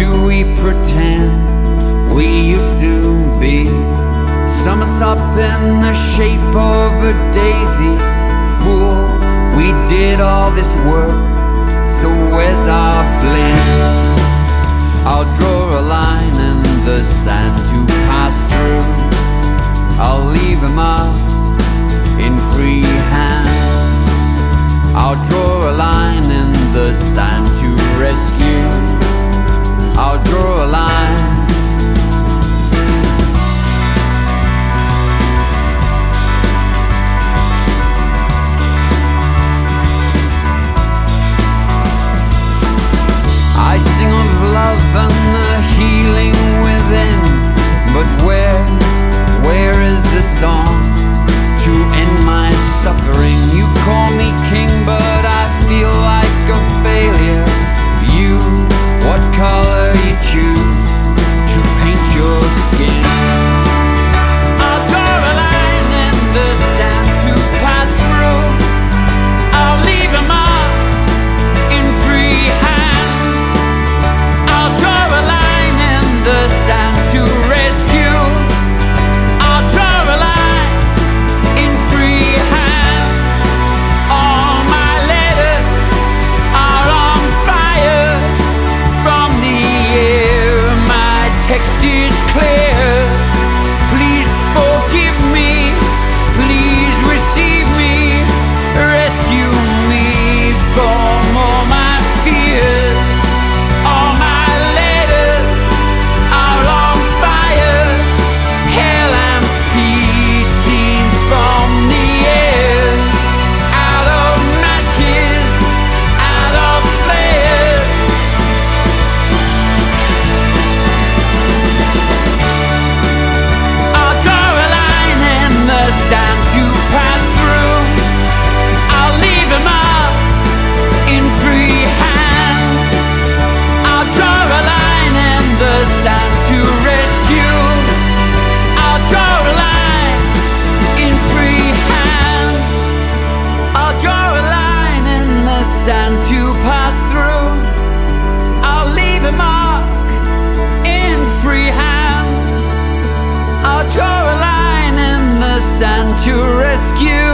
do we pretend we used to be? Sum us up in the shape of a daisy. Fool, we did all this work, so where's our blame? I'll draw a line in the sand to pass through. I'll leave a mark in free hand. I'll draw a line in the sand to rescue. I'll draw a line. I sing of love and the healing within, but where is the song to end my suffering? You call me king, but I feel like a failure. You, what color you choose to paint your skin? I'll draw a line in the sand to pass through. I'll leave a mark in free hand. I'll draw a line in the sand to rescue. I'll draw a line in free hand. All my letters are on fire from the air. My text is clear. Please forgive me. Please receive me. Rescue me from all my fears. All my letters are on fire. Hell and peace scenes from the air. Out of matches, out of flares. I'll draw a line in the sand to pass through. I'll leave a mark in free hand. I'll draw a line in the sand to rescue. I'll draw a line in free hand. I'll draw a line in the sand to pass through. I'll leave a mark in free hand. I'll draw a line in the sand to rescue.